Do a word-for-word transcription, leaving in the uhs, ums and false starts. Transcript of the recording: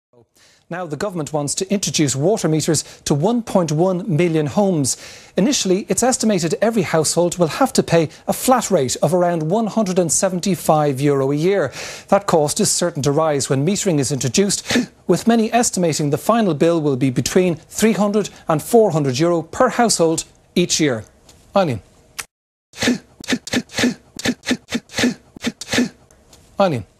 Now the government wants to introduce water meters to one point one million homes. Initially, it's estimated every household will have to pay a flat rate of around one hundred and seventy-five euro a year. That cost is certain to rise when metering is introduced, with many estimating the final bill will be between three hundred and four hundred euro per household each year. Eileen. Eileen.